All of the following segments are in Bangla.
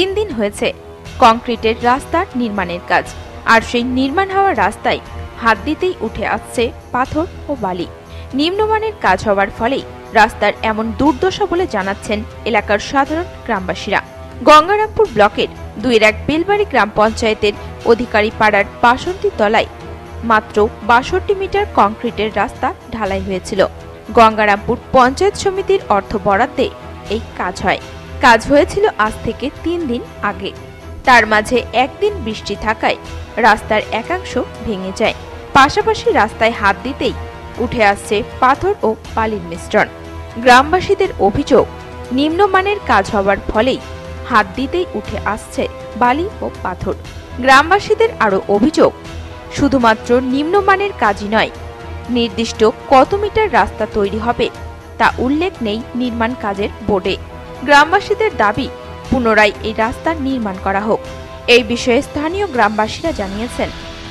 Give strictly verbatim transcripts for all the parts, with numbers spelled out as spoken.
তিন দিন হয়েছে কংক্রিটের রাস্তার নির্মাণের কাজ, আর সেই নির্মাণ হওয়া রাস্তায় হাত দিতেই উঠে আসছে পাথর ও বালি। নিম্নমানের কাজ হওয়ার ফলেই রাস্তার এমন দুর্দশা বলে জানাচ্ছেন এলাকার সাধারণ গ্রামবাসীরা। গঙ্গারামপুর ব্লকের দুইয়ের এক বেলবাড়ি গ্রাম পঞ্চায়েতের অধিকারী পাড়ার বাসন্তী তলায় মাত্র বাষট্টি মিটার কংক্রিটের রাস্তা ঢালাই হয়েছিল। গঙ্গারামপুর পঞ্চায়েত সমিতির অর্থ বরাদ্দে এই কাজ হয়। কাজ হয়েছিল আজ থেকে তিন দিন আগে। তার মাঝে একদিন বৃষ্টি থাকায় রাস্তার একাংশ ভেঙে যায়। পাশাপাশি রাস্তায় হাত দিতেই উঠে আসছে পাথর ও বালির মিশ্রণ। গ্রামবাসীদের অভিযোগ, নিম্নমানের কাজ হওয়ার ফলেই হাত দিতেই উঠে আসছে বালি ও পাথর। গ্রামবাসীদের আরও অভিযোগ, শুধুমাত্র নিম্নমানের কাজই নয়, নির্দিষ্ট কত মিটার রাস্তা তৈরি হবে তা উল্লেখ নেই নির্মাণ কাজের বোর্ডে। গ্রামবাসীদের দাবি, পুনরায় এই রাস্তা নির্মাণ করা হোক। এই বিষয়ে স্থানীয় গ্রামবাসীরা জানিয়েছেন,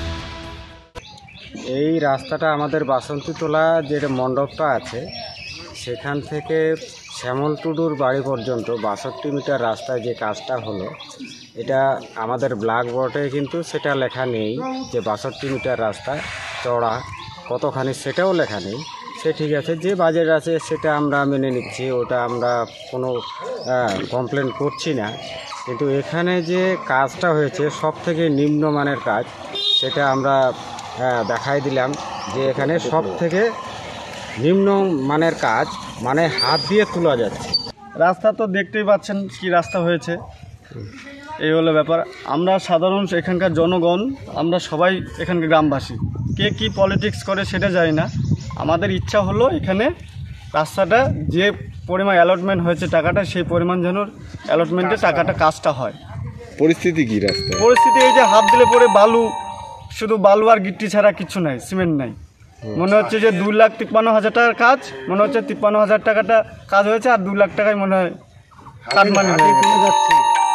এই রাস্তাটা আমাদের বাসন্তীতলা যে মণ্ডপটা আছে সেখান থেকে শ্যামল টুডুর বাড়ি পর্যন্ত বাষট্টি মিটার রাস্তায় যে কাজটা হলো, এটা আমাদের ব্লক বোর্ডে কিন্তু সেটা লেখা নেই যে বাষট্টি মিটার রাস্তা চড়া কতখানি, সেটাও লেখা নেই। সে ঠিক আছে, যে বাজেট আছে সেটা আমরা মেনে নিচ্ছি, ওটা আমরা কোনো কমপ্লেন করছি না। কিন্তু এখানে যে কাজটা হয়েছে সব থেকে নিম্নমানের কাজ, সেটা আমরা দেখাই দিলাম যে এখানে সব থেকে নিম্ন মানের কাজ, মানে হাত দিয়ে তোলা যাচ্ছে। রাস্তা তো দেখতেই পাচ্ছেন কি রাস্তা হয়েছে, এই হলো ব্যাপার। আমরা সাধারণ এখানকার জনগণ, আমরা সবাই এখানকার গ্রামবাসী, কে কি পলিটিক্স করে সেটা জানি না। আমাদের ইচ্ছা হলো এখানে রাস্তাটা যে পরিমাণ অ্যালটমেন্ট হয়েছে টাকাটা, সেই পরিমাণ যেন অ্যালটমেন্টে টাকাটা কাজটা হয়। পরিস্থিতি কি রাস্তা? পরিস্থিতি এই যে হাত দিলে পরে বালু, শুধু বালু আর গিট্টি ছাড়া কিছু নাই, সিমেন্ট নাই। মনে হচ্ছে যে দুই লাখ তিপ্পান্ন হাজার টাকার কাজ, মনে হচ্ছে তিপ্পান্ন হাজার টাকাটা কাজ হয়েছে, আর দুই লাখ টাকায় মনে হয় কাটমানি হয়ে যাচ্ছে।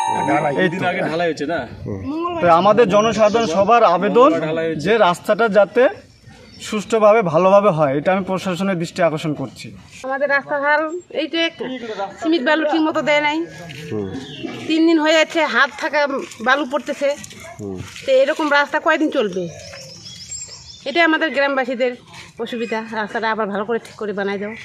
তো আমাদের জনসাধারণ সবার আবেদন যে রাস্তাটা যাতে সুষ্ঠুভাবে ভালোভাবে হয়, এটা আমি প্রশাসনের দৃষ্টি আকর্ষণ করছি। আমাদের রাস্তাঘাট এই যে সিমেন্ট বালু ঠিক মতো দেয় নাই, তিন দিন হয়ে যাচ্ছে হাত থাকা বালু পড়তেছে। তো এরকম রাস্তা কয়দিন চলবে? এটাই আমাদের গ্রামবাসীদের অসুবিধা, রাস্তাটা আবার ভালো করে ঠিক করে বানাই দাও।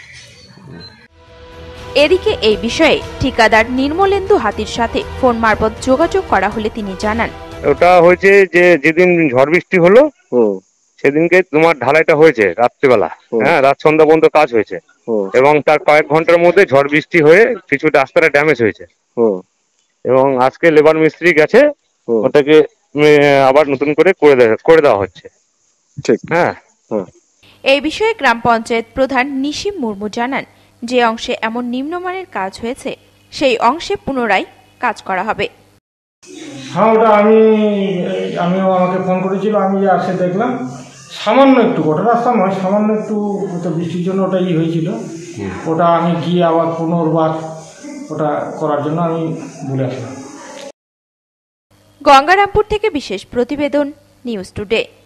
এদিকে এই বিষয়ে ঠিকাদার নির্মলেন্দু হাতির সাথে ফোন মারফত যোগাযোগ করা হলে তিনি জানান, ওটা হয়েছে যে যেদিন ঝড় বৃষ্টি হলো সেদিনকে তোমার ঢালাইটা হয়েছে রাত্রিবেলা, হ্যাঁ, রাত সন্ধ্যা পর্যন্ত কাজ হয়েছে, এবং তার কয়েক ঘন্টার মধ্যে ঝড় বৃষ্টি হয়ে কিছু রাস্তাটা ড্যামেজ হয়েছে, এবং আজকে লেবার মিস্ত্রি গেছে, ওটাকে আবার নতুন করে করে করে দেওয়া হচ্ছে। হ্যাঁ, এই বিষয়ে গ্রাম পঞ্চায়েত প্রধান নিশিম মুর্মু জানান, যে অংশে এমন নিম্নমানের কাজ হয়েছে সেই অংশে পুনরায় কাজ করা হবে। হ্যাঁ, ওটা আমি আমিও আমাকে ফোন করেছিল, আমি যে আসে দেখলাম সামান্য একটু, গোটা রাস্তা নয়, সামান্য একটু বৃষ্টির জন্য ওটা ই হয়েছিল। ওটা আমি গিয়ে আবার পুনর্বার ওটা করার জন্য আমি বলে আসলাম। গঙ্গারামপুর থেকে বিশেষ প্রতিবেদন, নিউজ টুডে।